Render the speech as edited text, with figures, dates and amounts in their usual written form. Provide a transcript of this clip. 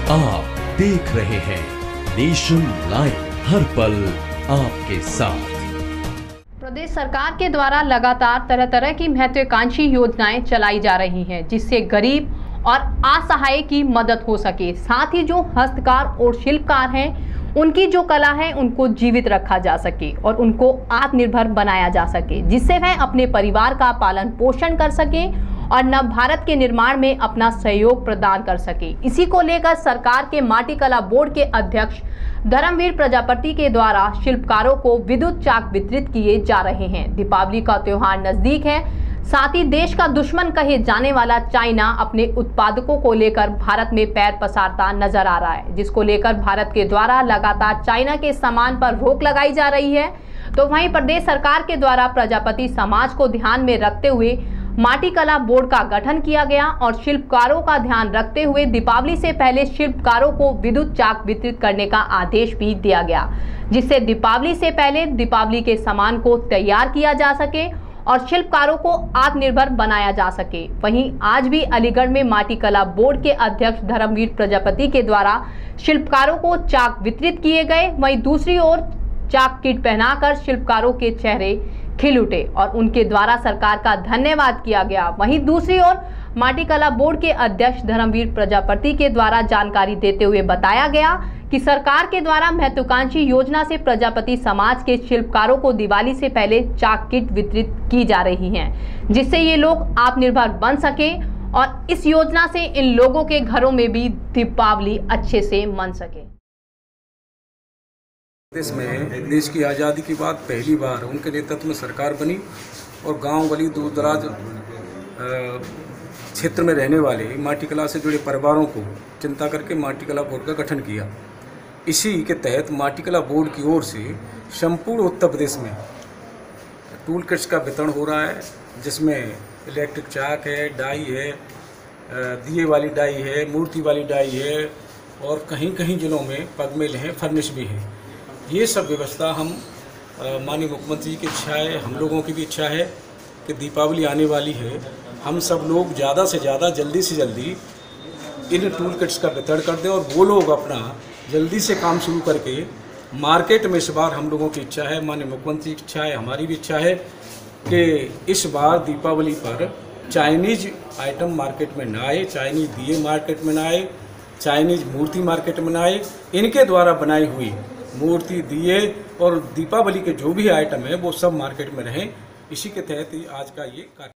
आप देख रहे हैं नेशन लाइव, हर पल आपके साथ। प्रदेश सरकार के द्वारा लगातार तरह तरह की महत्वाकांक्षी योजनाएं चलाई जा रही हैं, जिससे गरीब और असहाय की मदद हो सके। साथ ही जो हस्तकार और शिल्पकार हैं, उनकी जो कला है उनको जीवित रखा जा सके और उनको आत्मनिर्भर बनाया जा सके, जिससे वह अपने परिवार का पालन पोषण कर सके और नव भारत के निर्माण में अपना सहयोग प्रदान कर सके। इसी को लेकर सरकार के माटी कला बोर्ड के अध्यक्ष धर्मवीर प्रजापति के द्वारा शिल्पकारों को विद्युत चाक वितरित किए जा रहे हैं। दीपावली का त्योहार नजदीक है, साथ ही देश का दुश्मन कहे जाने वाला चाइना अपने उत्पादकों को लेकर भारत में पैर पसारता नजर आ रहा है, जिसको लेकर भारत के द्वारा लगातार चाइना के सामान पर रोक लगाई जा रही है। तो वहीं प्रदेश सरकार के द्वारा प्रजापति समाज को ध्यान में रखते हुए माटी कला बोर्ड का गठन किया गया और शिल्पकारों का ध्यान रखते हुए दीपावली से पहले शिल्पकारों को विद्युत चाक वितरित करने का आदेश भी दिया गया, जिससे दीपावली से पहले दीपावली के सामान को तैयार किया जा सके और शिल्पकारों को आत्मनिर्भर बनाया जा सके। वहीं आज भी अलीगढ़ में माटी कला बोर्ड के अध्यक्ष धर्मवीर प्रजापति के द्वारा शिल्पकारों को चाक वितरित किए गए। वहीं दूसरी ओर चाक किट पहनाकर शिल्पकारों के चेहरे खिल उठे और उनके द्वारा सरकार का धन्यवाद किया गया। वहीं दूसरी ओर माटी कला बोर्ड के अध्यक्ष धर्मवीर प्रजापति के द्वारा जानकारी देते हुए बताया गया कि सरकार के द्वारा महत्वाकांक्षी योजना से प्रजापति समाज के शिल्पकारों को दिवाली से पहले चाक किट वितरित की जा रही हैं, जिससे ये लोग आत्मनिर्भर बन सके और इस योजना से इन लोगों के घरों में भी दीपावली अच्छे से मन सके। देश में देश की आज़ादी की बात पहली बार उनके नेतृत्व में सरकार बनी और गांव गली दूर दराज क्षेत्र में रहने वाले माटी कला से जुड़े परिवारों को चिंता करके माटी कला बोर्ड का गठन किया। इसी के तहत माटी कला बोर्ड की ओर से संपूर्ण उत्तर प्रदेश में टूल किट्स का वितरण हो रहा है, जिसमें इलेक्ट्रिक चाक है, डाई है, दिए वाली डाई है, मूर्ति वाली डाई है और कहीं कहीं जिलों में पगमिल हैं, फर्निश भी है। ये सब व्यवस्था हम माननीय मुख्यमंत्री की इच्छा है, हम लोगों की भी इच्छा है कि दीपावली आने वाली है, हम सब लोग ज़्यादा से ज़्यादा जल्दी से जल्दी इन टूल किट्स का वितरण कर दें और वो लोग अपना जल्दी से काम शुरू करके मार्केट में इस बार हम लोगों की इच्छा है, माननीय मुख्यमंत्री की इच्छा है, हमारी भी इच्छा है कि इस बार दीपावली पर चाइनीज़ आइटम मार्केट में ना आए, चाइनीज़ दिए मार्केट में ना आए, चाइनीज़ मूर्ति मार्केट में ना आए। इनके द्वारा बनाई हुई मूर्ति, दिए और दीपावली के जो भी आइटम है वो सब मार्केट में रहें। इसी के तहत आज का ये कार्य